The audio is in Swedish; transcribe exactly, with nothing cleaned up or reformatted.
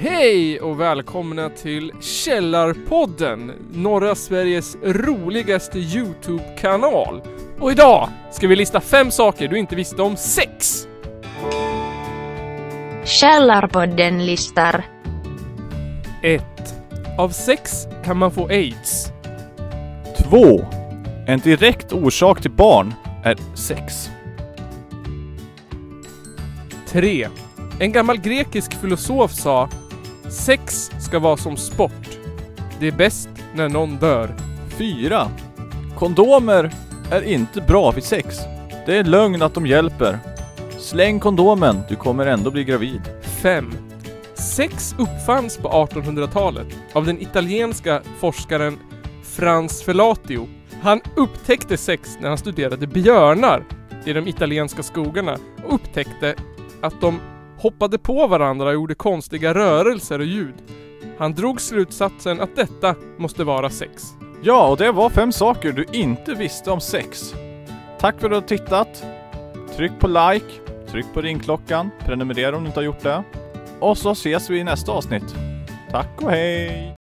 Hej och välkomna till Källarpodden, norra Sveriges roligaste YouTube-kanal. Och idag ska vi lista fem saker du inte visste om sex. Källarpodden listar. ett. Av sex kan man få AIDS. två. En direkt orsak till barn är sex. tre. En gammal grekisk filosof sa: sex ska vara som sport. Det är bäst när någon dör. fyra. Kondomer är inte bra vid sex. Det är lögn att de hjälper. Släng kondomen, du kommer ändå bli gravid. fem. Sex uppfanns på artonhundratalet av den italienska forskaren Frans Fellatio. Han upptäckte sex när han studerade björnar i de italienska skogarna och upptäckte att de hoppade på varandra och gjorde konstiga rörelser och ljud. Han drog slutsatsen att detta måste vara sex. Ja, och det var fem saker du inte visste om sex. Tack för att du har tittat. Tryck på like, tryck på ringklockan, prenumerera om du inte har gjort det. Och så ses vi i nästa avsnitt. Tack och hej!